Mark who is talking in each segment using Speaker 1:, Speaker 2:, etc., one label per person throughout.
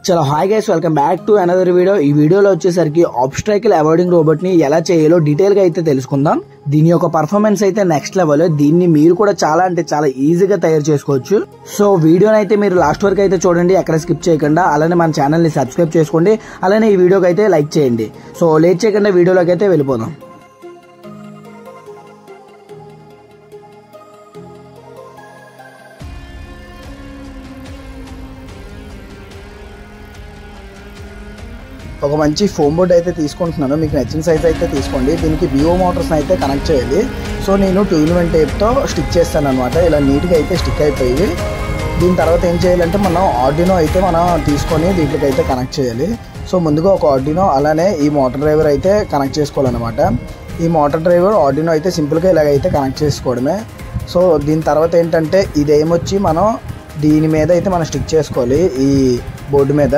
Speaker 1: చలో hi guys, welcome back to another video. ఈ వీడియోలో వచ్చేసరికి ఆబ్స్ట్రాకిల్ అవాయిడింగ్ రోబోట్ ని ఎలా చేయాలో డీటెయిల్ గా అయితే తెలుసుకుందాం. దీని యొక్క పర్ఫార్మెన్స్ అయితే నెక్స్ట్ లెవెల్. దీన్ని మీరు కూడా చాలా ఈజీగా తయారు చేసుకోవచ్చు. సో వీడియోని అయితే మీరు లాస్ట్ వరకు అయితే చూడండి, ఎక్కడ స్కిప్ చేయకుండా. అలానే మన ఛానల్ ని సబ్స్క్రైబ్ చేసుకోండి. అలానే ఈ వీడియోకి అయితే లైక్ చేయండి. సో లేట్ చేయకుండా వీడియోలోకి అయితే వెళ్ళిపోదాం. ఒక మంచి ఫోమ్ బోర్డ్ అయితే తీసుకుంటున్నాను. మీకు నచ్చిన సైజ్ అయితే తీసుకోండి. దీనికి బిఓ మోటార్స్ అయితే కనెక్ట్ చేయాలి. సో నేను 2-in-1 టేప్తో స్టిక్ చేస్తాను అనమాట. ఇలా నీట్గా అయితే స్టిక్ అయిపోయి దీని తర్వాత ఏం చేయాలంటే మనం ఆర్డినో అయితే మనం తీసుకొని దీంట్లోకి అయితే కనెక్ట్ చేయాలి. సో ముందుగా ఒక ఆర్డినో, అలానే ఈ మోటార్ డ్రైవర్ అయితే కనెక్ట్ చేసుకోవాలన్నమాట. ఈ మోటార్ డ్రైవర్ ఆర్డినో అయితే సింపుల్గా ఇలాగైతే కనెక్ట్ చేసుకోవడమే. సో దీని తర్వాత ఏంటంటే ఇదేమొచ్చి మనం దీని మీద అయితే మనం స్టిక్ చేసుకోవాలి. ఈ బోర్డు మీద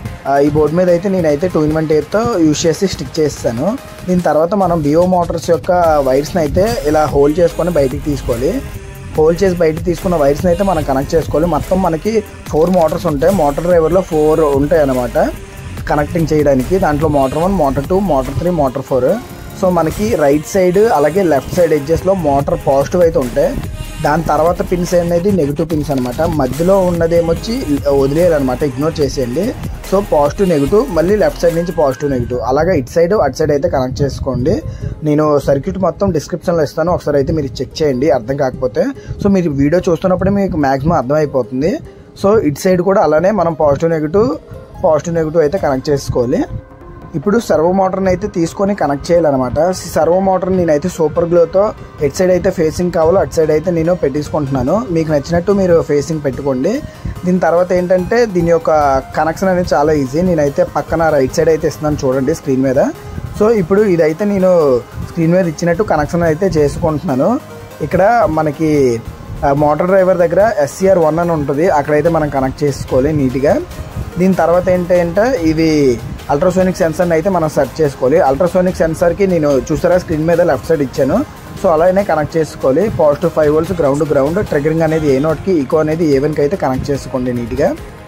Speaker 1: అయితే నేనైతే 2-in-1 టేప్తో యూజ్ చేసి స్టిక్ చేస్తాను. దీని తర్వాత మనం బిఓ మోటార్స్ యొక్క వైర్స్ని అయితే ఇలా హోల్డ్ చేసుకొని బయటికి తీసుకోవాలి. హోల్డ్ చేసి బయటికి తీసుకున్న వైర్స్ని అయితే మనం కనెక్ట్ చేసుకోవాలి. మొత్తం మనకి 4 మోటార్స్ ఉంటాయి. మోటార్ డ్రైవర్లో 4 ఉంటాయి అన్నమాట కనెక్టింగ్ చేయడానికి. దాంట్లో motor 1, motor 2, motor 3, motor 4. So మనకి రైట్ సైడ్ అలాగే లెఫ్ట్ సైడ్ ఎడ్జెస్లో మోటార్ పాజిటివ్ అయితే ఉంటాయి. దాని తర్వాత పిన్స్ అనేది నెగిటివ్ పిన్స్ అనమాట. మధ్యలో ఉన్నది ఏమొచ్చి వదిలేయాలన్నమాట, ఇగ్నోర్ చేసేయండి. సో పాజిటివ్ నెగిటివ్, మళ్ళీ లెఫ్ట్ సైడ్ నుంచి పాజిటివ్ నెగిటివ్, అలాగే ఇటు సైడ్ అటు సైడ్ అయితే కనెక్ట్ చేసుకోండి. నేను సర్క్యూట్ మొత్తం డిస్క్రిప్షన్లో ఇస్తాను, ఒకసారి అయితే మీరు చెక్ చేయండి అర్థం కాకపోతే. సో మీరు వీడియో చూస్తున్నప్పుడే మీకు మ్యాక్సిమం అర్థమైపోతుంది. సో ఇటు సైడ్ కూడా అలానే మనం పాజిటివ్ నెగిటివ్ అయితే కనెక్ట్ చేసుకోవాలి. ఇప్పుడు సర్వో మోటార్ని అయితే తీసుకొని కనెక్ట్ చేయాలన్నమాట. సర్వో మోటార్ని నేనైతే సూపర్ గ్లూతో ఎటు సైడ్ అయితే ఫేసింగ్ కావాలో అటు సైడ్ అయితే నేను పెట్టేసుకుంటున్నాను. మీకు నచ్చినట్టు మీరు ఫేసింగ్ పెట్టుకోండి. దీని తర్వాత ఏంటంటే దీని యొక్క కనెక్షన్ అనేది చాలా ఈజీ. నేనైతే పక్కన రైట్ సైడ్ అయితే ఇస్తున్నాను చూడండి స్క్రీన్ మీద. సో ఇప్పుడు ఇదైతే నేను స్క్రీన్ మీద ఇచ్చినట్టు కనెక్షన్ అయితే చేసుకుంటున్నాను. ఇక్కడ మనకి మోటార్ డ్రైవర్ దగ్గర SCR1 అని ఉంటుంది, అక్కడైతే మనం కనెక్ట్ చేసుకోవాలి నీట్గా. దీని తర్వాత ఏంటంటే ఇది అల్ట్రాసోనిక్ సెన్సర్ని అయితే మనం సెట్ చేసుకోవాలి. అల్ట్రాసోనిక్ సెన్సర్కి నేను చూసారా స్క్రీన్ మీద లెఫ్ట్ సైడ్ ఇచ్చాను. సో అలానే కనెక్ట్ చేసుకోవాలి. పాజిటివ్ 5 volts, గ్రౌండ్, ట్రిగరింగ్ అనేది ఏ నోట్కి, ఈకో అనేది A1కి అయితే కనెక్ట్ చేసుకోండి నీట్గా.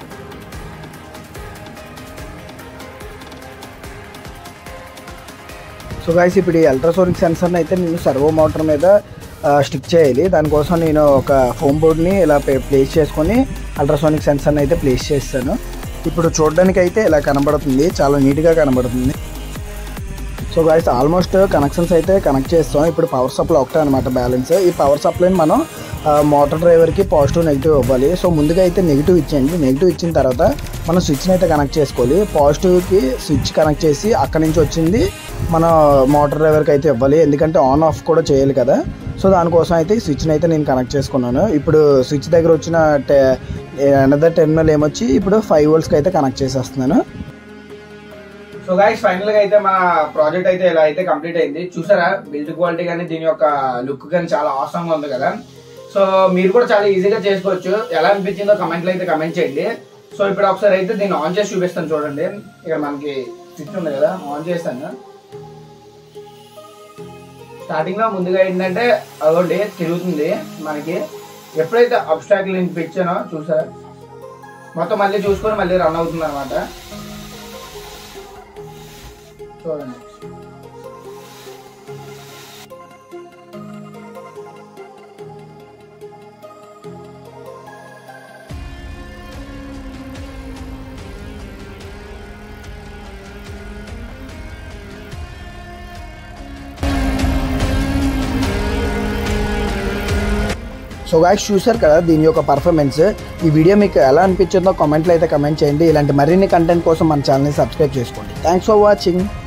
Speaker 1: సో గైస్ ఇప్పుడు ఈ అల్ట్రాసోనిక్ సెన్సర్ని అయితే నేను సర్వో మోటార్ మీద స్టిక్ చేయాలి. దానికోసం నేను ఒక ఫోమ్ బోర్డ్ని ఇలా ప్లేస్ చేసుకొని అల్ట్రాసోనిక్ సెన్సర్ని అయితే ప్లేస్ చేస్తాను. ఇప్పుడు చూడడానికి అయితే ఇలా కనబడుతుంది, చాలా నీట్గా కనబడుతుంది. సో గైస్ ఆల్మోస్ట్ కనెక్షన్స్ అయితే కనెక్ట్ చేస్తాం. ఇప్పుడు పవర్ సప్లై ఒకటే అనమాట బ్యాలెన్స్. ఈ పవర్ సప్లైని మనం మోటార్ డ్రైవర్కి పాజిటివ్ నెగిటివ్ ఇవ్వాలి. సో ముందుగా అయితే నెగిటివ్ ఇచ్చేయండి. నెగిటివ్ ఇచ్చిన తర్వాత మనం స్విచ్ని అయితే కనెక్ట్ చేసుకోవాలి. పాజిటివ్కి స్విచ్ కనెక్ట్ చేసి అక్కడి నుంచి వచ్చింది మన మోటార్ డ్రైవర్కి అయితే ఇవ్వాలి, ఎందుకంటే ఆన్ ఆఫ్ కూడా చేయాలి కదా. సో దానికోసం అయితే ఈ స్విచ్ని అయితే నేను కనెక్ట్ చేసుకున్నాను. ఇప్పుడు స్విచ్ దగ్గర వచ్చిన అనదర్ టెర్మినల్ ఏమొచ్చి ఇప్పుడు 5 voltsకి అయితే కనెక్ట్ చేసేస్తున్నాను.
Speaker 2: సో గైస్ ఫైనల్ గా అయితే మన ప్రాజెక్ట్ అయితే ఇలా అయితే కంప్లీట్ అయింది. చూసారా బిల్డ్ క్వాలిటీ కానీ దీని యొక్క లుక్ కానీ చాలా ఆసమ్ గా ఉంది కదా. సో మీరు కూడా చాలా ఈజీగా చేసుకోవచ్చు. ఎలా అనిపించిందో కమెంట్లో అయితే కమెంట్ చేయండి. సో ఇప్పుడు ఒకసారి అయితే దీన్ని ఆన్ చేసి చూపిస్తాను చూడండి. ఇక్కడ మనకి స్విచ్ ఉంది కదా, ఆన్ చేస్తాను. స్టార్టింగ్ లో ముందుగా ఏంటంటే అదొకటి తిరుగుతుంది మనకి. ఎప్పుడైతే అబ్స్ట్రాక్ట్ ఇచ్చానో చూసారా మొత్తం మళ్ళీ చూసుకొని మళ్ళీ రన్ అవుతుంది అనమాట. చూడండి
Speaker 1: సో గైస్ చూసారు కదా దీని యొక్క పర్ఫార్మెన్స్. ఈ వీడియో మీకు ఎలా అనిపించిందో కామెంట్లో అయితే కమెంట్ చేయండి. ఇలాంటి మరిన్ని కంటెంట్ కోసం మన ఛానల్ని సబ్స్క్రైబ్ చేసుకోండి. Thanks for watching.